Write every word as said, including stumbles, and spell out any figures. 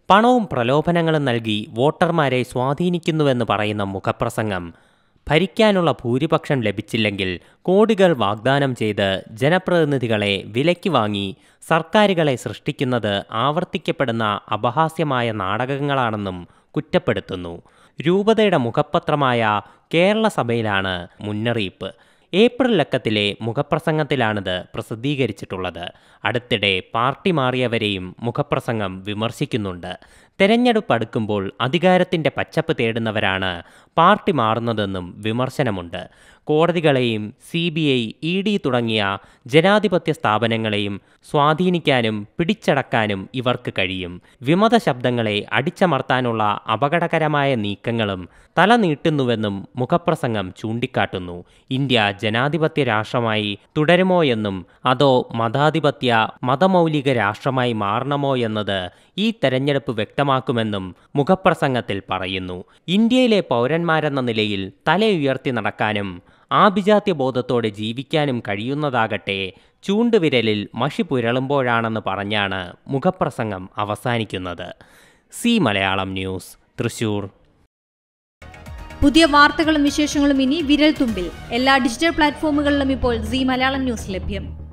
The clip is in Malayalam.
പണവും പ്രലോഭനങ്ങളും നൽകി വോട്ടർമാരെ സ്വാധീനിക്കുന്നുവെന്ന് പറയുന്ന മുഖപ്രസംഗം ഭരിക്കാനുള്ള ഭൂരിപക്ഷം ലഭിച്ചില്ലെങ്കിൽ കോടികൾ വാഗ്ദാനം ചെയ്ത് ജനപ്രതിനിധികളെ വിലയ്ക്ക് വാങ്ങി സർക്കാരുകളെ സൃഷ്ടിക്കുന്നത് ആവർത്തിക്കപ്പെടുന്ന അപഹാസ്യമായ നാടകങ്ങളാണെന്നും കുറ്റപ്പെടുത്തുന്നു. രൂപതയുടെ മുഖപത്രമായ കേരള സഭയിലാണ് മുന്നറിയിപ്പ്. ഏപ്രിൽ ലക്കത്തിലെ മുഖപ്രസംഗത്തിലാണിത് പ്രസിദ്ധീകരിച്ചിട്ടുള്ളത്. അടുത്തിടെ പാർട്ടി മാറിയവരെയും മുഖപ്രസംഗം വിമർശിക്കുന്നുണ്ട്. തെരഞ്ഞെടുപ്പ് അടുക്കുമ്പോൾ അധികാരത്തിൻ്റെ പച്ചപ്പ് തേടുന്നവരാണ് പാർട്ടി മാറുന്നതെന്നും വിമർശനമുണ്ട്. കോടതികളെയും C B I, E D തുടങ്ങിയ ജനാധിപത്യ സ്ഥാപനങ്ങളെയും സ്വാധീനിക്കാനും പിടിച്ചടക്കാനും ഇവർക്ക് കഴിയും. വിമത ശബ്ദങ്ങളെ അടിച്ചമർത്താനുള്ള അപകടകരമായ നീക്കങ്ങളും തല നീട്ടുന്നുവെന്നും മുഖപ്രസംഗം ചൂണ്ടിക്കാട്ടുന്നു. ഇന്ത്യ ജനാധിപത്യ രാഷ്ട്രമായി തുടരുമോയെന്നും അതോ മതാധിപത്യ മതമൗലിക രാഷ്ട്രമായി മാറണമോ എന്നത് ഈ തെരഞ്ഞെടുപ്പ് വ്യക്തമാക്കുമെന്നും മുഖപ്രസംഗത്തിൽ പറയുന്നു. ഇന്ത്യയിലെ പൗരന്മാരെന്ന നിലയിൽ തലയുയർത്തി നടക്കാനും ആഭിജാത്യ ബോധത്തോടെ ജീവിക്കാനും കഴിയുന്നതാകട്ടെ ചൂണ്ടുവിരലിൽ മഷി പുരളുമ്പോഴാണെന്ന് പറഞ്ഞാണ് മുഖപ്രസംഗം അവസാനിക്കുന്നത്. C Malayalam news, Thrissur. പുതിയ വാർത്തകളും വിശേഷങ്ങളും ഇനി വിരൽ തുമ്പിൽ. എല്ലാ ഡിജിറ്റൽ പ്ലാറ്റ്ഫോമുകളിലും ഇപ്പോൾ സി മലയാളം ന്യൂസ് ലഭ്യം.